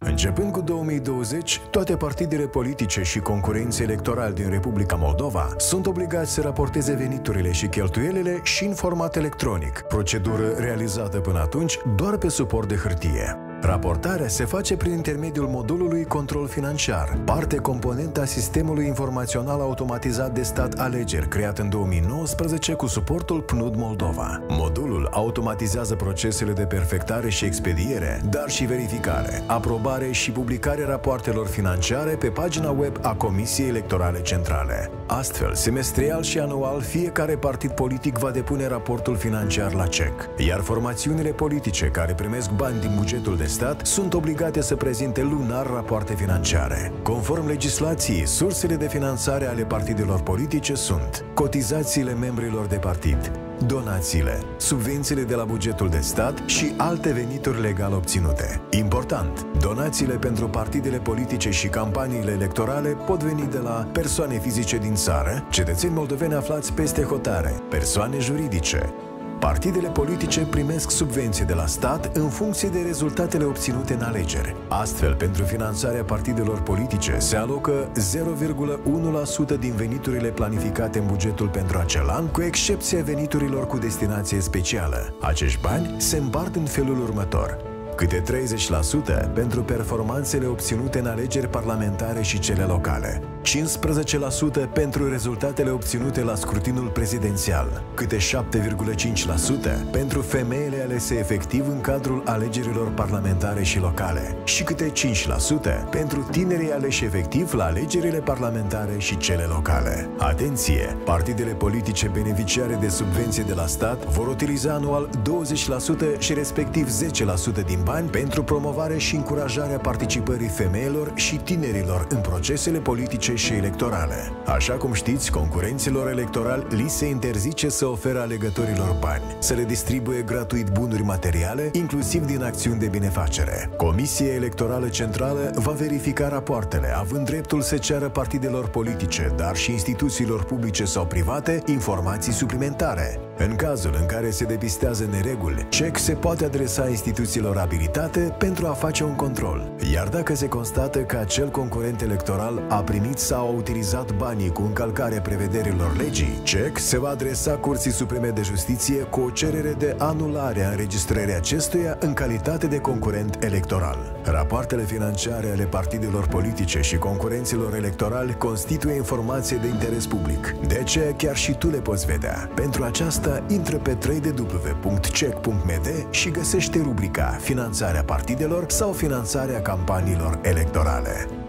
Începând cu 2020, toate partidele politice și concurenții electorali din Republica Moldova sunt obligați să raporteze veniturile și cheltuielile și în format electronic, procedură realizată până atunci doar pe suport de hârtie. Raportarea se face prin intermediul modulului Control Financiar, parte componentă a Sistemului Informațional Automatizat de Stat Alegeri, creat în 2019 cu suportul PNUD Moldova. Modulul automatizează procesele de perfectare și expediere, dar și verificare, aprobare și publicare rapoartelor financiare pe pagina web a Comisiei Electorale Centrale. Astfel, semestrial și anual, fiecare partid politic va depune raportul financiar la CEC, iar formațiunile politice care primesc bani din bugetul de stat sunt obligate să prezinte lunar rapoarte financiare. Conform legislației, sursele de finanțare ale partidelor politice sunt cotizațiile membrilor de partid, donațiile, subvențiile de la bugetul de stat și alte venituri legal obținute. Important! Donațiile pentru partidele politice și campaniile electorale pot veni de la persoane fizice din țară, cetățeni moldoveni aflați peste hotare, persoane juridice. Partidele politice primesc subvenții de la stat în funcție de rezultatele obținute în alegeri. Astfel, pentru finanțarea partidelor politice se alocă 0,1% din veniturile planificate în bugetul pentru acel an, cu excepția veniturilor cu destinație specială. Acești bani se împart în felul următor: câte 30% pentru performanțele obținute în alegeri parlamentare și cele locale, 15% pentru rezultatele obținute la scrutinul prezidențial, câte 7,5% pentru femeile alese efectiv în cadrul alegerilor parlamentare și locale și câte 5% pentru tinerii aleși efectiv la alegerile parlamentare și cele locale. Atenție! Partidele politice beneficiare de subvenție de la stat vor utiliza anual 20% și respectiv 10% din bani pentru promovare și încurajarea participării femeilor și tinerilor în procesele politice și electorale. Așa cum știți, concurenților electorali li se interzice să ofere alegătorilor bani, să le distribuie gratuit bunuri materiale, inclusiv din acțiuni de binefacere. Comisia Electorală Centrală va verifica rapoartele, având dreptul să ceară partidelor politice, dar și instituțiilor publice sau private, informații suplimentare. În cazul în care se depistează nereguli, CEC se poate adresa instituțiilor abilitate pentru a face un control. Iar dacă se constată că acel concurent electoral a primit sau a utilizat banii cu încălcarea prevederilor legii, CEC se va adresa Curții Supreme de Justiție cu o cerere de anulare a înregistrării acestuia în calitate de concurent electoral. Rapoartele financiare ale partidelor politice și concurenților electorali constituie informație de interes public. De aceea chiar și tu le poți vedea. Pentru aceasta, intră pe www.cec.md și găsește rubrica Finanțarea partidelor sau finanțarea campaniilor electorale.